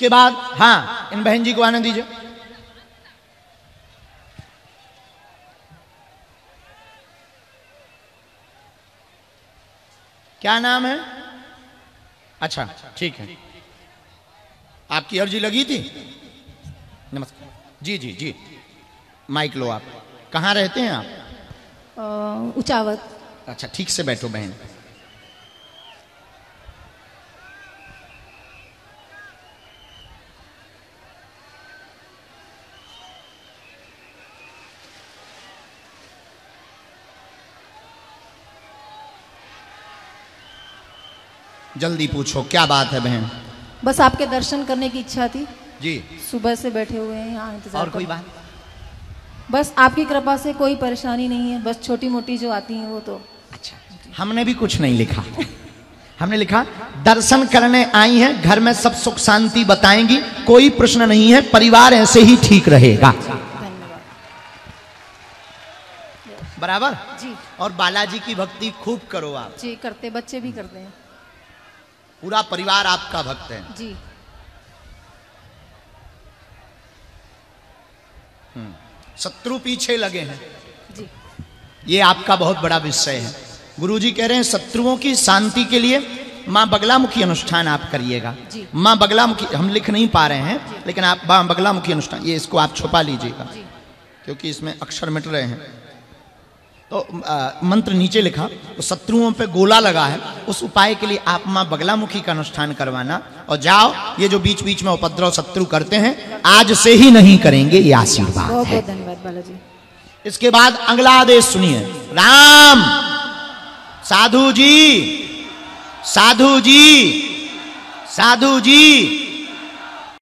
इसके बाद हाँ, इन बहन जी को आने दीजिए। क्या नाम है? अच्छा ठीक है, आपकी अर्जी लगी थी। नमस्कार जी जी जी, माइक लो। आप कहाँ रहते हैं आप? उचावत। अच्छा ठीक से बैठो बहन। जल्दी पूछो, क्या बात है बहन? बस आपके दर्शन करने की इच्छा थी जी। सुबह से बैठे हुए हैं यहाँ इंतजार। और कोई बात? बस आपकी कृपा से कोई परेशानी नहीं है, बस छोटी मोटी जो आती हैं वो तो। अच्छा, हमने भी कुछ नहीं लिखा। हमने लिखा दर्शन करने आई हैं, घर में सब सुख शांति बताएंगी, कोई प्रश्न नहीं है, परिवार ऐसे ही ठीक रहेगा। धन्यवाद। बराबर जी और बालाजी की भक्ति खूब करो आप। जी करते, बच्चे भी करते हैं। पूरा परिवार आपका भक्त है। जी शत्रु पीछे लगे हैं, जी ये आपका बहुत बड़ा विषय है। गुरुजी कह रहे हैं शत्रुओं की शांति के लिए माँ बगलामुखी अनुष्ठान आप करिएगा। जी। माँ बगलामुखी हम लिख नहीं पा रहे हैं, लेकिन आप माँ बगलामुखी अनुष्ठान, ये इसको आप छुपा लीजिएगा जी क्योंकि इसमें अक्षर मिट रहे हैं। तो मंत्र नीचे लिखा, तो शत्रुओं पे गोला लगा है, उस उपाय के लिए आप माँ बगलामुखी का अनुष्ठान करवाना। और जाओ, ये जो बीच बीच में उपद्रव शत्रु करते हैं आज से ही नहीं करेंगे, ये आशीर्वाद बहुत है। बहुत धन्यवाद बालाजी। इसके बाद अगला आदेश सुनिए। राम, साधु जी, साधु जी, साधु जी,